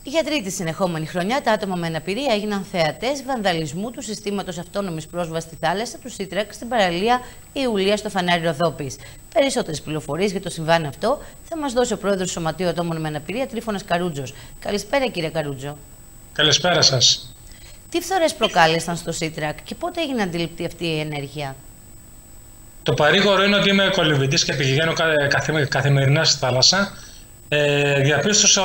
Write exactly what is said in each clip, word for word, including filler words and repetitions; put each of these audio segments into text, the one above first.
Για τρίτη συνεχόμενη χρονιά, τα άτομα με αναπηρία έγιναν θεατές βανδαλισμού του συστήματος αυτόνομης πρόσβασης στη θάλασσα του ΣΥΤΡΑΚ στην παραλία Ιουλία στο Φανάρι Ροδόπης. Περισσότερες πληροφορίες για το συμβάν αυτό θα μας δώσει ο πρόεδρος του Σωματείου Ατόμων με Αναπηρία, Τρίφωνας Καρούτζος. Καλησπέρα, κύριε Καρούτζο. Καλησπέρα σας. Τι φθορές προκάλεσαν στο ΣΥΤΡΑΚ και πότε έγινε αντιληπτή αυτή η ενέργεια? Το παρήγορο είναι ότι είμαι κολυμβητής και πηγαίνω καθημερινά στη θάλασσα. Ε, διαπίστωσα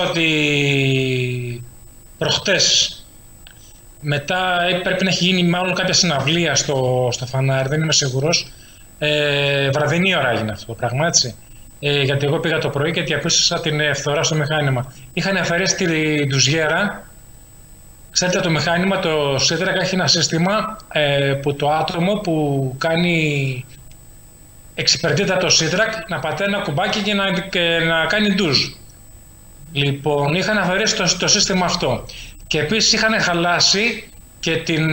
ότι προχτές μετά πρέπει να έχει γίνει μάλλον κάποια συναυλία στο, στο Φανάρι, δεν είμαι σίγουρος. Ε, βραδινή ώρα έγινε αυτό το πράγμα, έτσι. Ε, γιατί εγώ πήγα το πρωί και διαπίστωσα την φθορά στο μηχάνημα. Είχαν αφαιρέσει τη ντουζιέρα. Ξέρετε, το μηχάνημα, το ΣΥΤΡΑΚ έχει ένα σύστημα ε, που το άτομο που κάνει εξυπηρετείται το ΣΥΤΡΑΚ να πατάει ένα κουμπάκι και να, και να κάνει ντουζ. Λοιπόν, είχαν αφαιρέσει το, το σύστημα αυτό. Και επίσης είχαν χαλάσει και την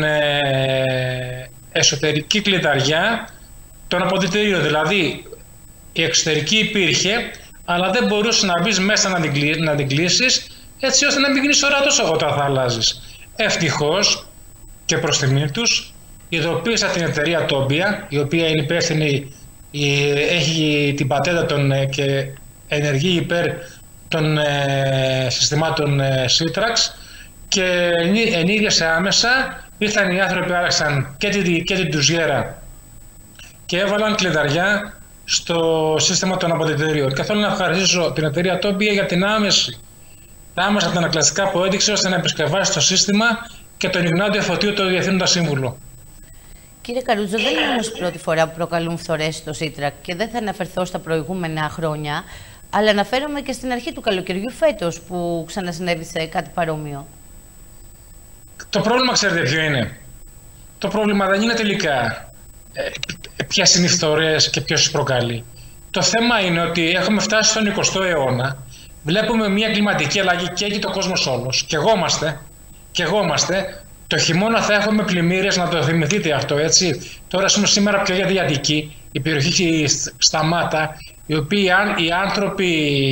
ε, εσωτερική κλειδαριά των αποδυτηρίων. Δηλαδή, η εξωτερική υπήρχε, αλλά δεν μπορούσε να μπει μέσα να την, να την κλείσεις, έτσι ώστε να μην γίνεις ορατός όταν θα αλλάζεις. Ευτυχώς και προς τιμή τους, ειδοποίησα την εταιρεία Τόμπια, η οποία είναι υπεύθυνη, έχει την πατέντα των, και ενεργεί υπέρ των ε, συστημάτων ε, ΣΥΤΡΑΚ, και ενήργησε άμεσα. Ήρθαν οι άνθρωποι, άραξαν και την, και την ντουζιέρα και έβαλαν κλειδαριά στο σύστημα των αποδυτηρίων. Και θέλω να ευχαριστήσω την εταιρεία Τόμπια για την άμεση τα άμεσα τα ανακλαστικά που έδειξε ώστε να επισκευάσει το σύστημα και τον Ιγνάτιο Φωτίου, το Διευθύνοντα Σύμβουλο. Κύριε Καρούτζο, δεν είναι όμως η πρώτη φορά που προκαλούν φθορές στο ΣΥΤΡΑΚ και δεν θα αναφερθώ στα προηγούμενα χρόνια, αλλά αναφέρομαι και στην αρχή του καλοκαιριού φέτος που ξανασυνέβησε κάτι παρόμοιο. Το πρόβλημα, ξέρετε ποιο είναι? Το πρόβλημα δεν είναι τελικά ε, ποιες είναι οι φθορές και ποιος τις προκαλεί. Το θέμα είναι ότι έχουμε φτάσει στον εικοστό αιώνα, βλέπουμε μια κλιματική αλλαγή και έχει το κόσμος όλος. Και εγώ είμαστε, και εγώ είμαστε. Το χειμώνα θα έχουμε πλημμύρες, να το θυμηθείτε αυτό, έτσι. Τώρα είμαι σήμερα πιο για Αττική, η περιοχή Σταμάτα, οι οποίοι οι άνθρωποι,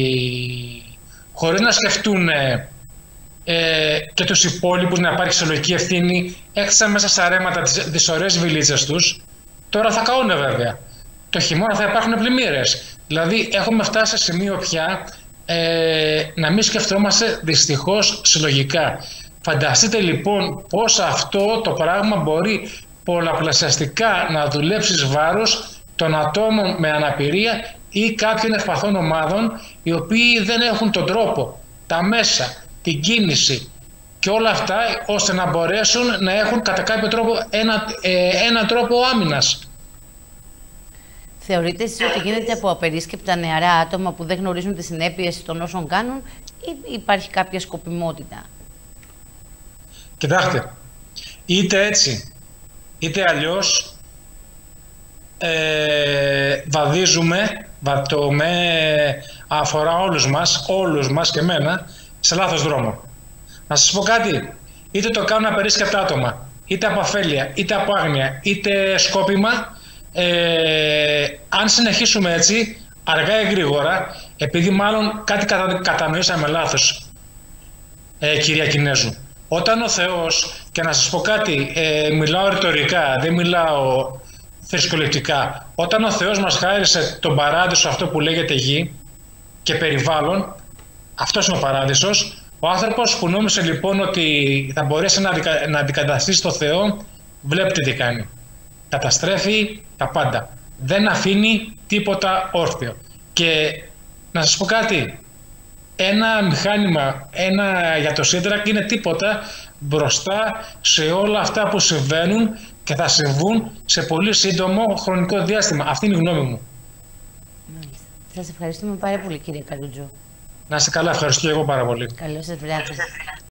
χωρίς να σκεφτούν ε, και τους υπόλοιπους να υπάρχει συλλογική ευθύνη, έκτισαν μέσα στα ρέματα τις, τις ωραίες βιλίτσες τους. Τώρα θα καούνε βέβαια. Το χειμώνα θα υπάρχουν πλημμύρες. Δηλαδή έχουμε φτάσει σε σημείο πια ε, να μην σκεφτόμαστε δυστυχώς συλλογικά. Φανταστείτε λοιπόν πώς αυτό το πράγμα μπορεί πολλαπλασιαστικά να δουλέψει βάρος των ατόμων με αναπηρία ή κάποιων ευπαθών ομάδων, οι οποίοι δεν έχουν τον τρόπο, τα μέσα, την κίνηση και όλα αυτά, ώστε να μπορέσουν να έχουν κατά κάποιο τρόπο ένα, ε, ένα τρόπο άμυνας. Θεωρείτε εσείς ότι γίνεται από απερίσκεπτα νεαρά άτομα που δεν γνωρίζουν τις συνέπειες των όσων κάνουν, ή υπάρχει κάποια σκοπιμότητα? Κοιτάξτε, είτε έτσι είτε αλλιώς ε, βαδίζουμε, το με αφορά όλους μας, όλους μας και εμένα, σε λάθος δρόμο. Να σας πω κάτι, είτε το κάνουν απερίσκεπτα άτομα, είτε από αφέλεια, είτε από άγνοια, είτε σκόπιμα, ε, αν συνεχίσουμε έτσι, αργά ή γρήγορα, επειδή μάλλον κάτι κατα, κατανοήσαμε λάθος, ε, κυρία Κινέζου. Όταν ο Θεός, και να σας πω κάτι, ε, μιλάω ρητορικά, δεν μιλάω θρησκολευτικά, όταν ο Θεός μας χάρισε τον παράδεισο, αυτό που λέγεται γη και περιβάλλον, αυτός είναι ο παράδεισος, ο άνθρωπος που νόμισε λοιπόν ότι θα μπορέσει να, αντικα, να αντικαταστήσει το Θεό, βλέπετε τι κάνει. Καταστρέφει τα πάντα. Δεν αφήνει τίποτα όρθιο. Και να σας πω κάτι, ένα μηχάνημα ένα για το ΣΥΤΡΑΚ είναι τίποτα μπροστά σε όλα αυτά που συμβαίνουν και θα συμβούν σε πολύ σύντομο χρονικό διάστημα. Αυτή είναι η γνώμη μου. Μάλιστα. Σας ευχαριστούμε πάρα πολύ, κύριε Καρούτζο. Να είστε καλά, ευχαριστώ εγώ πάρα πολύ. Καλό σας βράδυ.